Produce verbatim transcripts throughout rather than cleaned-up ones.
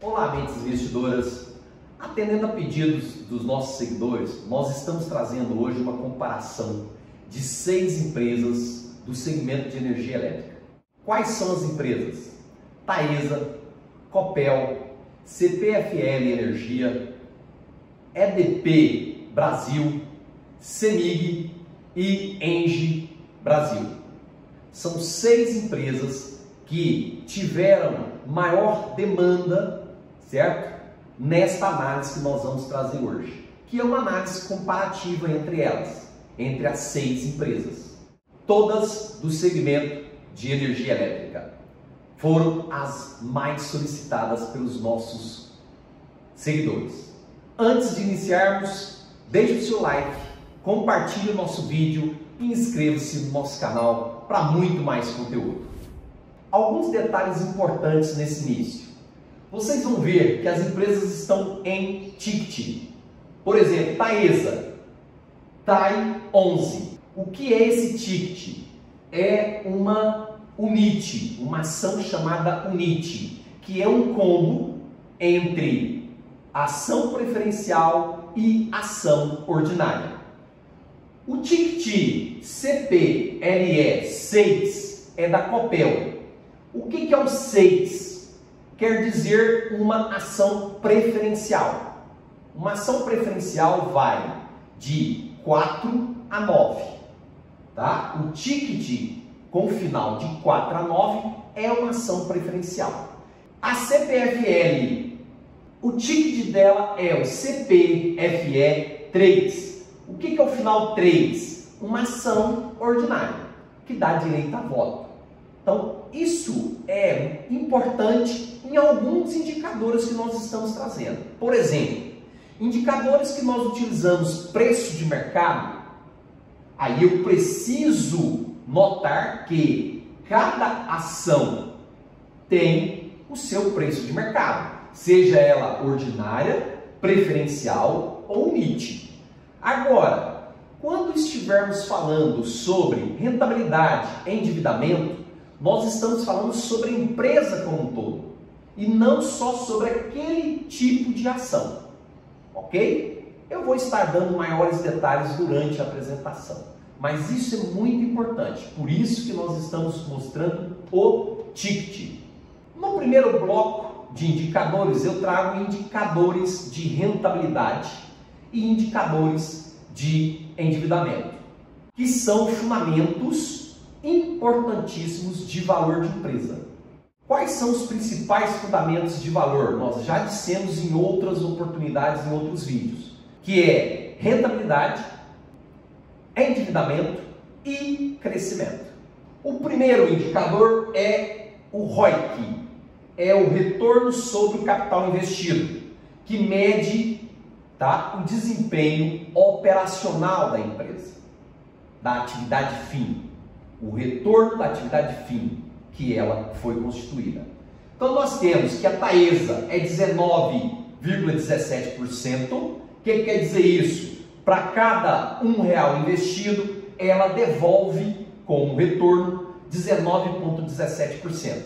Olá, mentes investidoras! Atendendo a pedidos dos nossos seguidores, nós estamos trazendo hoje uma comparação de seis empresas do segmento de energia elétrica. Quais são as empresas? Taesa, Copel, C P F L Energia, E D P Brasil, Cemig e Engie Brasil. São seis empresas que tiveram maior demanda, certo? Nesta análise que nós vamos trazer hoje, que é uma análise comparativa entre elas, entre as seis empresas. Todas do segmento de energia elétrica foram as mais solicitadas pelos nossos seguidores. Antes de iniciarmos, deixe o seu like, compartilhe o nosso vídeo e inscreva-se no nosso canal para muito mais conteúdo. Alguns detalhes importantes nesse início. Vocês vão ver que as empresas estão em ticket. Por exemplo, Taesa, T A I onze. O que é esse ticket? É uma unit, uma ação chamada unit, que é um combo entre ação preferencial e ação ordinária. O ticket C P L E seis é da Copel. O que que é o seis? Quer dizer uma ação preferencial. Uma ação preferencial vai de quatro a nove. Tá? O ticket com final de quatro a nove é uma ação preferencial. A C P F L, o ticket dela é o C P F E três. O que que é o final três? Uma ação ordinária, que dá direito a voto. Então, isso é importante em alguns indicadores que nós estamos trazendo. Por exemplo, indicadores que nós utilizamos preço de mercado, aí eu preciso notar que cada ação tem o seu preço de mercado, seja ela ordinária, preferencial ou unit. Agora, quando estivermos falando sobre rentabilidade e endividamento, nós estamos falando sobre a empresa como um todo e não só sobre aquele tipo de ação, ok? Eu vou estar dando maiores detalhes durante a apresentação, mas isso é muito importante, por isso que nós estamos mostrando o ticket. No primeiro bloco de indicadores, eu trago indicadores de rentabilidade e indicadores de endividamento, que são fundamentos importantíssimos de valor de empresa. Quais são os principais fundamentos de valor? Nós já dissemos em outras oportunidades, em outros vídeos, que é rentabilidade, endividamento e crescimento. O primeiro indicador é o R O I C, é o retorno sobre o capital investido, que mede, tá, o desempenho operacional da empresa, da atividade fim. O retorno da atividade fim que ela foi constituída. Então nós temos que a Taesa é dezenove vírgula dezessete por cento. O que quer dizer isso? Para cada um real investido, ela devolve como retorno dezenove vírgula dezessete por cento.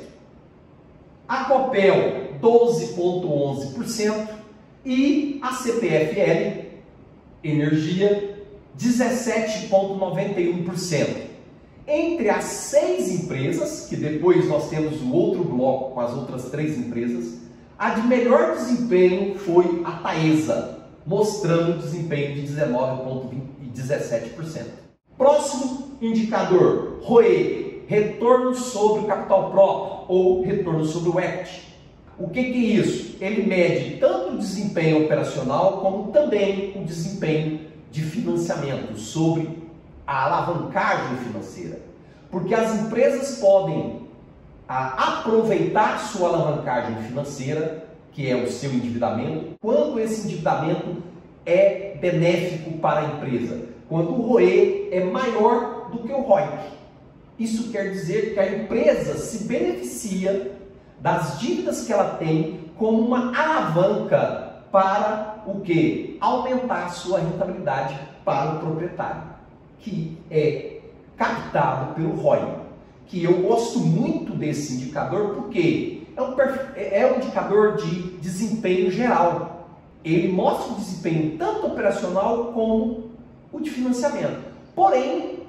A Copel, doze vírgula onze por cento e a C P F L Energia, dezessete vírgula noventa e um por cento. Entre as seis empresas, que depois nós temos o outro bloco com as outras três empresas, a de melhor desempenho foi a Taesa, mostrando um desempenho de dezenove vírgula dezessete por cento. Próximo indicador, R O E, retorno sobre o capital próprio ou retorno sobre o equity. O que que é isso? Ele mede tanto o desempenho operacional como também o desempenho de financiamento sobre a alavancagem financeira, porque as empresas podem a, aproveitar sua alavancagem financeira, que é o seu endividamento, quando esse endividamento é benéfico para a empresa, quando o R O E é maior do que o R O I C. Isso quer dizer que a empresa se beneficia das dívidas que ela tem como uma alavanca para o quê? Aumentar a sua rentabilidade para o proprietário, que é captado pelo R O I, que eu gosto muito desse indicador porque é um, é um indicador de desempenho geral. Ele mostra o desempenho tanto operacional como o de financiamento. Porém,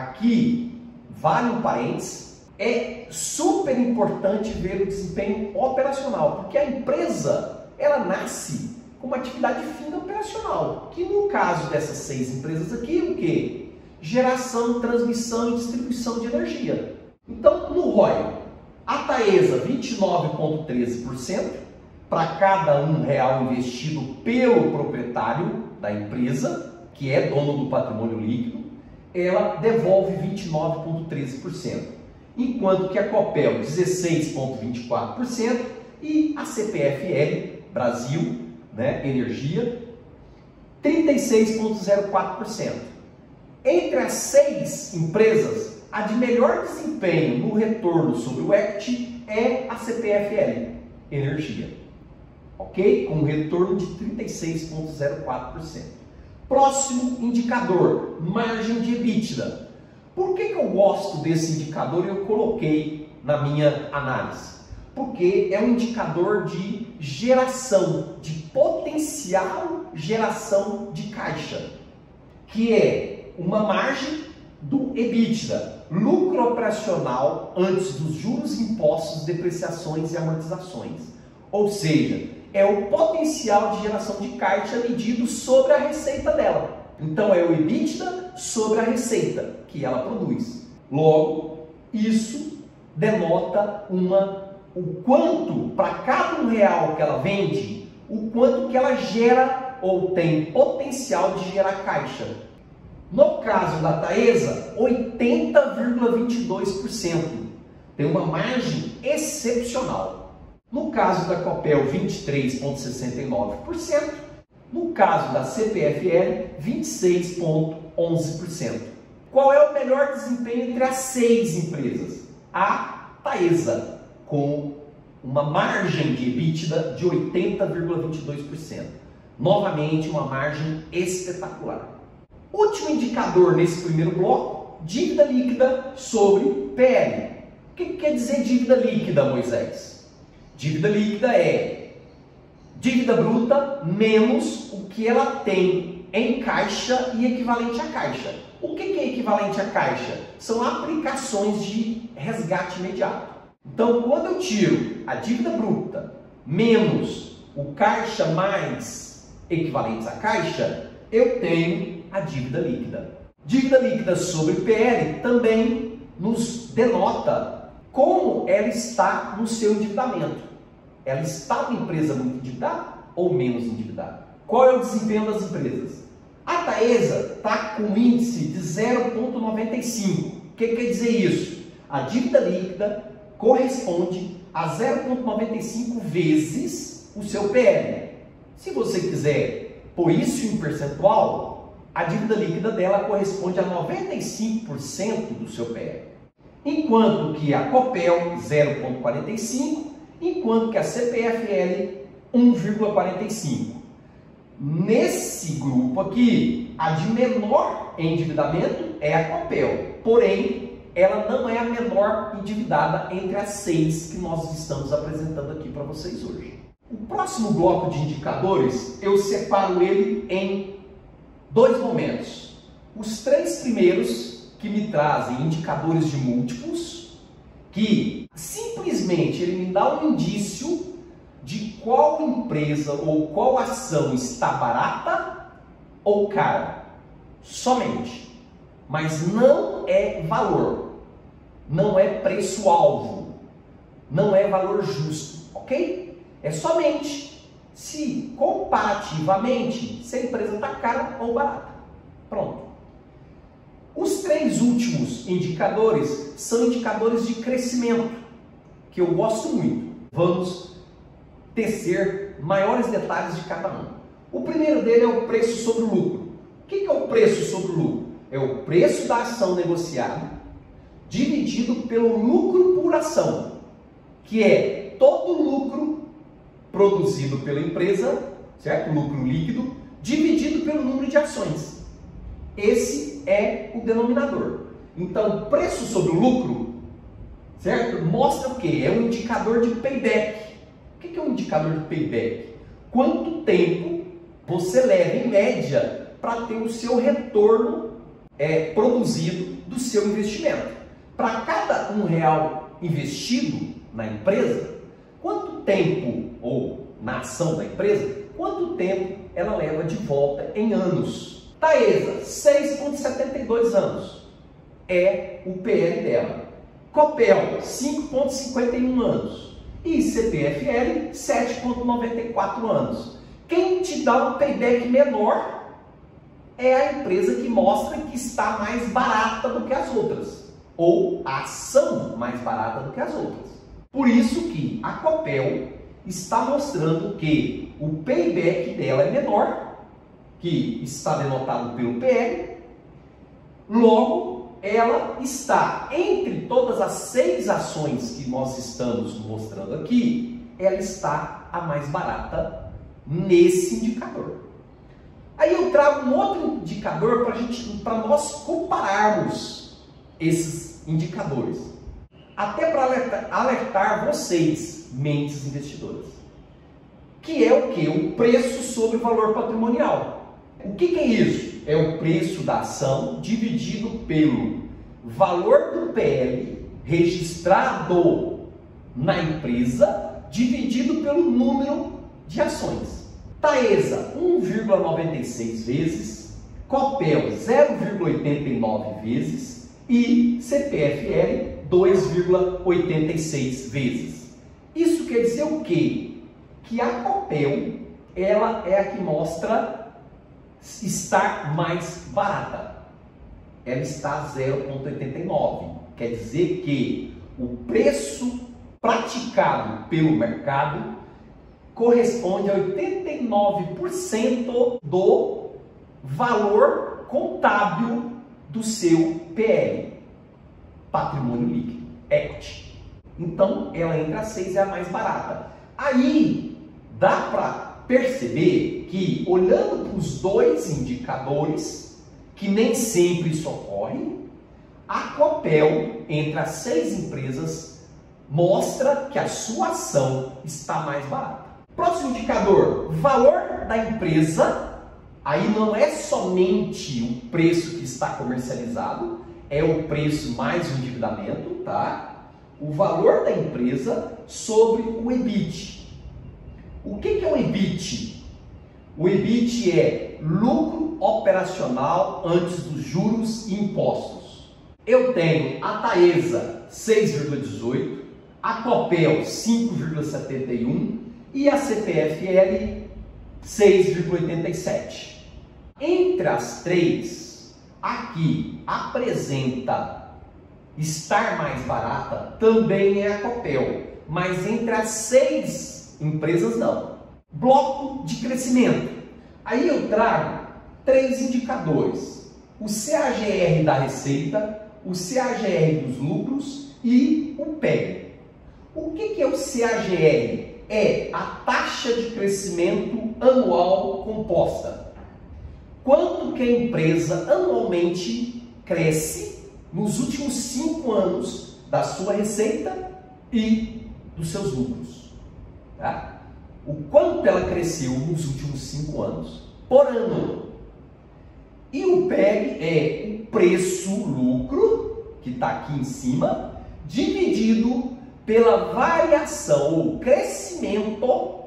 aqui, vale um parênteses, é super importante ver o desempenho operacional, porque a empresa, ela nasce com uma atividade fina operacional, que no caso dessas seis empresas aqui, o quê? Geração, transmissão e distribuição de energia. Então, no R O I, a Taesa vinte e nove vírgula treze por cento para cada um real investido pelo proprietário da empresa, que é dono do patrimônio líquido, ela devolve vinte e nove vírgula treze por cento, enquanto que a Copel dezesseis vírgula vinte e quatro por cento e a C P F L Brasil, né, Energia, trinta e seis vírgula zero quatro por cento. Entre as seis empresas, a de melhor desempenho no retorno sobre o equity é a C P F L Energia, ok? Com um retorno de trinta e seis vírgula zero quatro por cento. Próximo indicador, margem de EBITDA. Por que que eu gosto desse indicador e eu coloquei na minha análise? Porque é um indicador de geração, de potencial geração de caixa, que é uma margem do EBITDA, lucro operacional antes dos juros, impostos, depreciações e amortizações. Ou seja, é o potencial de geração de caixa medido sobre a receita dela. Então é o EBITDA sobre a receita que ela produz. Logo, isso denota uma, o quanto, para cada um real que ela vende, o quanto que ela gera ou tem potencial de gerar caixa. No caso da Taesa, oitenta vírgula vinte e dois por cento. Tem uma margem excepcional. No caso da Copel, vinte e três vírgula sessenta e nove por cento. No caso da C P F L, vinte e seis vírgula onze por cento. Qual é o melhor desempenho entre as seis empresas? A Taesa, com uma margem de EBITDA de oitenta vírgula vinte e dois por cento. Novamente, uma margem espetacular. Último indicador nesse primeiro bloco, dívida líquida sobre P L. O que quer dizer dívida líquida, Moisés? Dívida líquida é dívida bruta menos o que ela tem em caixa e equivalente a caixa. O que é equivalente a caixa? São aplicações de resgate imediato. Então, quando eu tiro a dívida bruta menos o caixa mais equivalentes a caixa, eu tenho a dívida líquida. Dívida líquida sobre P L também nos denota como ela está no seu endividamento. Ela está uma empresa muito endividada ou menos endividada? Qual é o desempenho das empresas? A Taesa está com um índice de zero vírgula noventa e cinco. O que quer dizer isso? A dívida líquida corresponde a zero vírgula noventa e cinco vezes o seu P L. Se você quiser pôr isso em percentual, a dívida líquida dela corresponde a noventa e cinco por cento do seu P L. Enquanto que a Copel, zero vírgula quarenta e cinco, enquanto que a C P F L, um vírgula quarenta e cinco. Nesse grupo aqui, a de menor endividamento é a Copel, porém, ela não é a menor endividada entre as seis que nós estamos apresentando aqui para vocês hoje. O próximo bloco de indicadores, eu separo ele em dois momentos. Os três primeiros, que me trazem indicadores de múltiplos, que simplesmente ele me dá um indício de qual empresa ou qual ação está barata ou cara. Somente. Mas não é valor. Não é preço-alvo. Não é valor justo. Ok? É somente se comparativamente se a empresa está cara ou barata. Pronto. Os três últimos indicadores são indicadores de crescimento, que eu gosto muito. Vamos tecer maiores detalhes de cada um. O primeiro dele é o preço sobre o lucro. O que é o preço sobre o lucro? É o preço da ação negociada dividido pelo lucro por ação, que é todo o lucro produzido pela empresa, certo? Lucro líquido, dividido pelo número de ações. Esse é o denominador. Então, preço sobre o lucro certo? Mostra o quê? É um indicador de payback. O que é um indicador de payback? Quanto tempo você leva, em média, para ter o seu retorno é, produzido do seu investimento. Para cada um real investido na empresa, quanto tempo, ou na ação da empresa, quanto tempo ela leva de volta em anos? Taesa, seis vírgula setenta e dois anos é o P L dela. Copel, cinco vírgula cinquenta e um anos. E C P F L, sete vírgula noventa e quatro anos. Quem te dá um payback menor é a empresa que mostra que está mais barata do que as outras, ou a ação mais barata do que as outras. Por isso que a Copel está mostrando que o payback dela é menor, que está denotado pelo P L, logo ela está, entre todas as seis ações que nós estamos mostrando aqui, ela está a mais barata nesse indicador. Aí eu trago um outro indicador para gente, para nós compararmos esses indicadores. Até para alertar, alertar vocês, mentes investidoras. Que é o que? O preço sobre o valor patrimonial. O que, que é isso? É o preço da ação dividido pelo valor do P L registrado na empresa dividido pelo número de ações. Taesa, um vírgula noventa e seis vezes, Copel, zero vírgula oitenta e nove vezes e C P F L, dois vírgula oitenta e seis vezes. Isso quer dizer o quê? Que a Copel, ela é a que mostra estar mais barata. Ela está zero vírgula oitenta e nove. Quer dizer que o preço praticado pelo mercado corresponde a oitenta e nove por cento do valor contábil do seu P L, patrimônio líquido, equity. Então, ela entre as seis é a mais barata. Aí, dá para perceber que, olhando para os dois indicadores, que nem sempre isso ocorre, a Copel, entre as seis empresas, mostra que a sua ação está mais barata. Próximo indicador, valor da empresa. Aí não é somente o preço que está comercializado, é o preço mais o endividamento, tá? O valor da empresa sobre o E B I T. O que é o E B I T? O E B I T é lucro operacional antes dos juros e impostos. Eu tenho a Taesa seis vírgula dezoito, a Copel cinco vírgula setenta e um e a C P F L seis vírgula oitenta e sete. Entre as três, aqui apresenta estar mais barata também é a Copel, mas entre as seis empresas não. Bloco de crescimento. Aí eu trago três indicadores: o C A G R da receita, o C A G R dos lucros e o P E G. O que que é o C A G R? É a taxa de crescimento anual composta. Quanto que a empresa anualmente cresce nos últimos cinco anos da sua receita e dos seus lucros. Tá? O quanto ela cresceu nos últimos cinco anos por ano. E o P E G é o preço-lucro, que está aqui em cima, dividido pela variação ou crescimento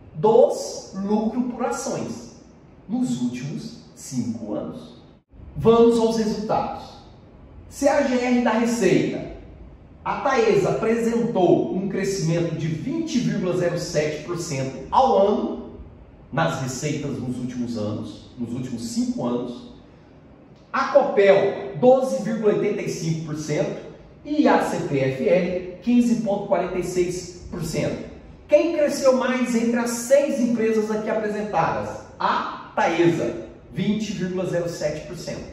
dos lucros por ações nos últimos cinco anos. Vamos aos resultados. C A G R da receita. A Taesa apresentou um crescimento de vinte vírgula zero sete por cento ao ano nas receitas nos últimos anos, nos últimos cinco anos. A Copel, doze vírgula oitenta e cinco por cento e a C P F L, quinze vírgula quarenta e seis por cento. Quem cresceu mais entre as seis empresas aqui apresentadas? A Taesa, vinte vírgula zero sete por cento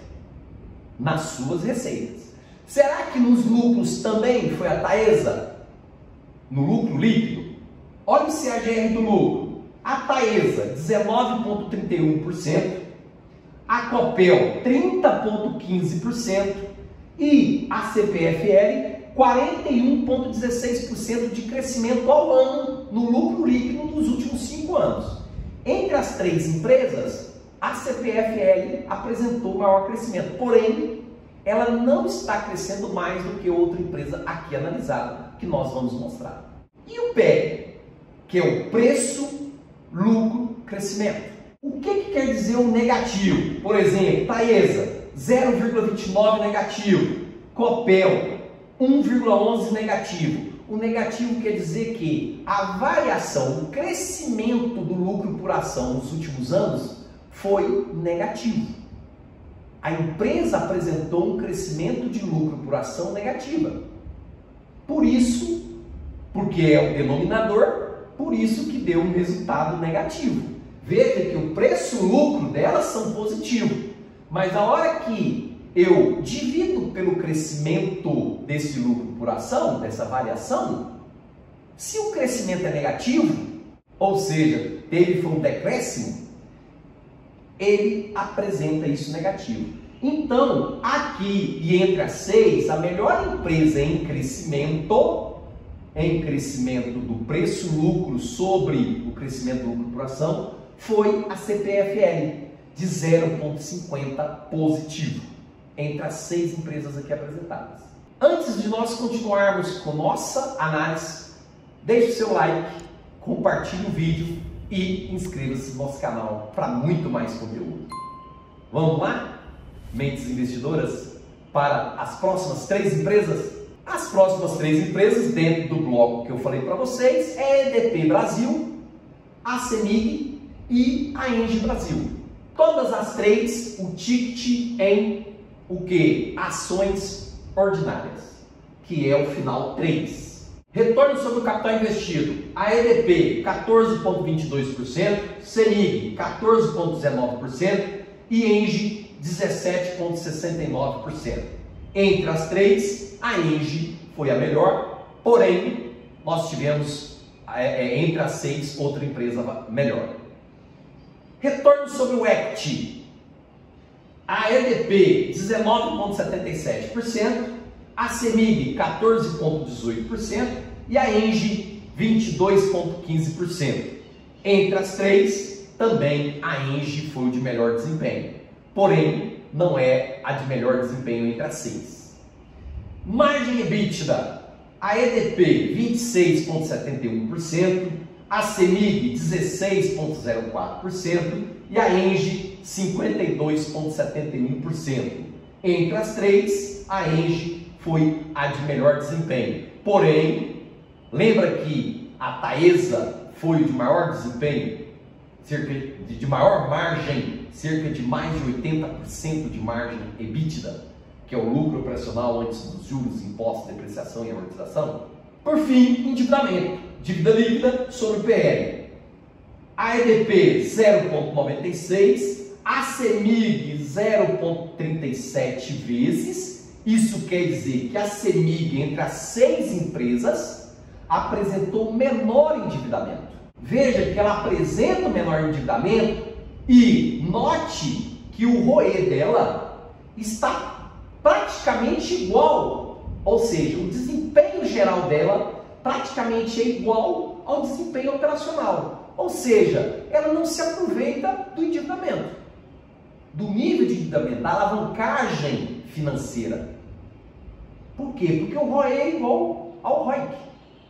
nas suas receitas. Será que nos lucros também foi a Taesa? No lucro líquido? Olha o C A G R do lucro. A Taesa, dezenove vírgula trinta e um por cento. A Copel, trinta vírgula quinze por cento. E a C P F L, quarenta e um vírgula dezesseis por cento de crescimento ao ano no lucro líquido nos últimos cinco anos. Entre as três empresas, a C P F L apresentou maior crescimento, porém, ela não está crescendo mais do que outra empresa aqui analisada, que nós vamos mostrar. E o P E, que é o preço, lucro, crescimento. O que, que quer dizer o negativo? Por exemplo, Taesa, zero vírgula vinte e nove negativo. Copel, um vírgula onze negativo. O negativo quer dizer que a variação, o crescimento do lucro por ação nos últimos anos foi negativo. A empresa apresentou um crescimento de lucro por ação negativa. Por isso, porque é o denominador, por isso que deu um resultado negativo. Veja que o preço e o lucro delas são positivos, mas a hora que eu divido pelo crescimento desse lucro por ação, dessa variação, se o crescimento é negativo, ou seja, teve foi um decréscimo, ele apresenta isso negativo. Então, aqui e entre as seis, a melhor empresa em crescimento, em crescimento do preço-lucro sobre o crescimento do lucro por ação, foi a C P F L, de zero vírgula cinquenta positivo, entre as seis empresas aqui apresentadas. Antes de nós continuarmos com nossa análise, deixe o seu like, compartilhe o vídeo e inscreva-se no nosso canal para muito mais conteúdo. Vamos lá? Mentes investidoras para as próximas três empresas? As próximas três empresas dentro do bloco que eu falei para vocês é a E D P Brasil, a CEMIG e a Engie Brasil. Todas as três, o ticket em o que? Ações ordinárias, que é o final três. Retorno sobre o capital investido, a E D P quatorze vírgula vinte e dois por cento, CEMIG quatorze vírgula dezenove por cento e Engie dezessete vírgula sessenta e nove por cento. Entre as três, a Engie foi a melhor, porém, nós tivemos é, entre as seis outra empresa melhor. Retorno sobre o equity, a E D P dezenove vírgula setenta e sete por cento, a CEMIG quatorze vírgula dezoito por cento e a Engie vinte e dois vírgula quinze por cento. Entre as três, também a Engie foi o de melhor desempenho, porém não é a de melhor desempenho entre as seis. Margem EBITDA, a E D P vinte e seis vírgula setenta e um por cento, a CEMIG dezesseis vírgula zero quatro por cento e a Engie cinquenta e dois vírgula setenta e um por cento. Entre as três, a Engie foi a de melhor desempenho. Porém, lembra que a Taesa foi o de maior desempenho, cerca de, de maior margem, cerca de mais de oitenta por cento de margem EBITDA, que é o lucro operacional antes dos juros, impostos, depreciação e amortização. Por fim, endividamento, dívida líquida sobre o P L. A E D P zero vírgula noventa e seis, a CEMIG zero vírgula trinta e sete vezes. Isso quer dizer que a CEMIG, entre as seis empresas, apresentou menor endividamento. Veja que ela apresenta o menor endividamento e note que o R O E dela está praticamente igual, ou seja, o desempenho geral dela praticamente é igual ao desempenho operacional, ou seja, ela não se aproveita do endividamento, do nível de endividamento, da alavancagem financeira. Por quê? Porque o R O E é igual ao R O I C.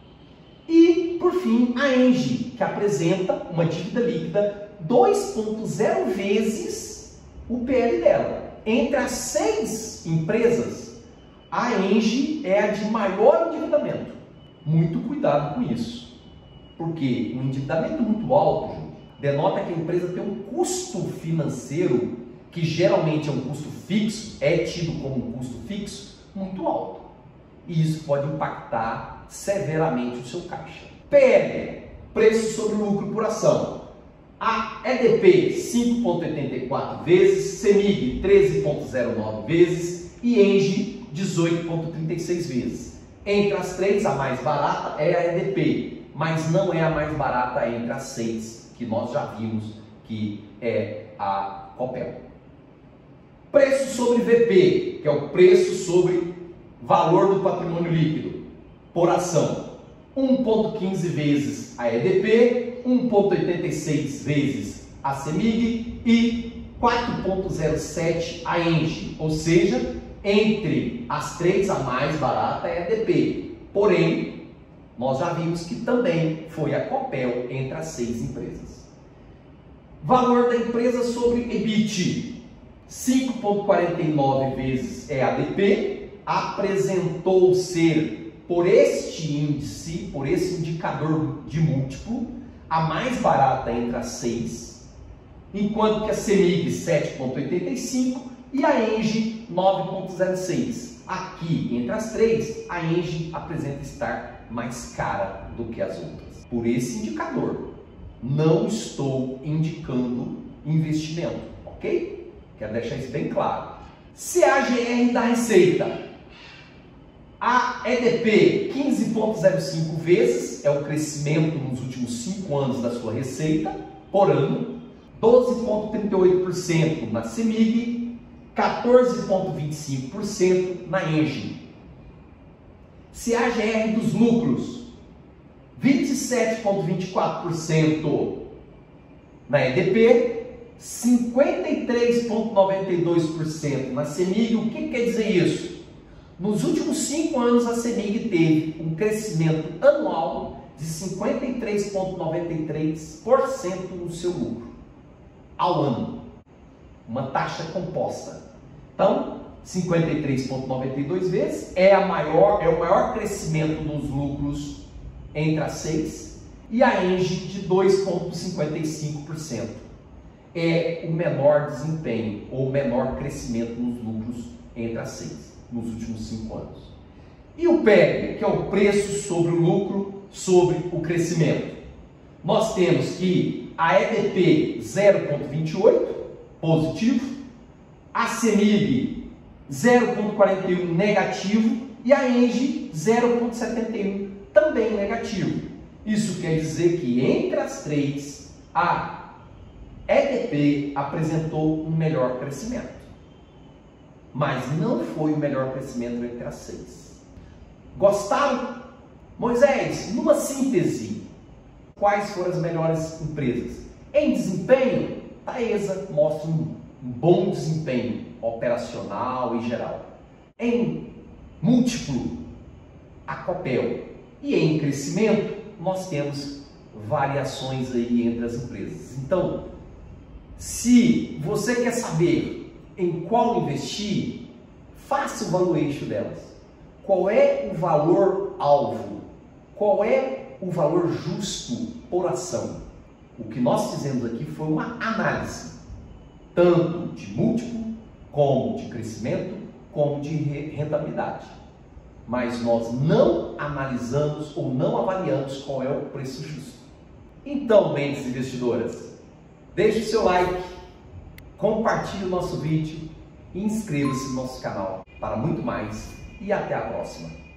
E, por fim, a Engie, que apresenta uma dívida líquida dois vírgula zero vezes o P L dela. Entre as seis empresas, a Engie é a de maior endividamento. Muito cuidado com isso, porque um endividamento muito alto, gente, denota que a empresa tem um custo financeiro, que geralmente é um custo fixo, é tido como um custo fixo, muito alto. E isso pode impactar severamente o seu caixa. P L, preço sobre lucro por ação. A E D P cinco vírgula oitenta e quatro vezes, CEMIG treze vírgula zero nove vezes e Engie dezoito vírgula trinta e seis vezes. Entre as três, a mais barata é a E D P, mas não é a mais barata entre as seis, que nós já vimos que é a Copel. Preço sobre V P, que é o preço sobre valor do patrimônio líquido por ação, um vírgula quinze vezes a E D P, um vírgula oitenta e seis vezes a CEMIG e quatro vírgula zero sete a ENGIE, ou seja, entre as três a mais barata é a E D P. Porém, nós já vimos que também foi a Copel entre as seis empresas. Valor da empresa sobre E B I T, cinco vírgula quarenta e nove vezes é a D P, apresentou ser, por este índice, por esse indicador de múltiplo, a mais barata entre as seis, enquanto que a CEMIG sete vírgula oitenta e cinco e a ENGIE nove vírgula zero seis. Aqui, entre as três, a ENGIE apresenta estar mais cara do que as outras. Por esse indicador, não estou indicando investimento, ok? Quero deixar isso bem claro. C A G R da receita. A E D P quinze vírgula zero cinco vezes é o crescimento nos últimos cinco anos da sua receita por ano, doze vírgula trinta e oito por cento na CEMIG, quatorze vírgula vinte e cinco por cento na ENGIE. C A G R dos lucros, vinte e sete vírgula vinte e quatro por cento na E D P, cinquenta e três vírgula noventa e dois por cento na CEMIG. O que quer dizer isso? Nos últimos cinco anos, a CEMIG teve um crescimento anual de cinquenta e três vírgula noventa e três por cento no seu lucro ao ano. Uma taxa composta. Então, cinquenta e três vírgula noventa e dois vezes é, a maior, é o maior crescimento dos lucros entre as seis, e a ENGIE de dois vírgula cinquenta e cinco por cento. É o menor desempenho ou o menor crescimento nos lucros entre as seis, nos últimos cinco anos. E o P E B, que é o preço sobre o lucro sobre o crescimento. Nós temos que a E D P zero vírgula vinte e oito, positivo, a CEMIG zero vírgula quarenta e um, negativo, e a ENGIE zero vírgula setenta e um, também negativo. Isso quer dizer que entre as três, a E D P apresentou um melhor crescimento, mas não foi o melhor crescimento entre as seis. Gostaram? Moisés, numa síntese, quais foram as melhores empresas? Em desempenho, Taesa mostra um bom desempenho operacional e geral. Em múltiplo, a Copel. E em crescimento, nós temos variações aí entre as empresas. Então, se você quer saber em qual investir, faça o valuation delas. Qual é o valor alvo? Qual é o valor justo por ação? O que nós fizemos aqui foi uma análise, tanto de múltiplo, como de crescimento, como de rentabilidade. Mas nós não analisamos ou não avaliamos qual é o preço justo. Então, mentes investidoras, deixe o seu like, compartilhe o nosso vídeo e inscreva-se no nosso canal para muito mais, e até a próxima.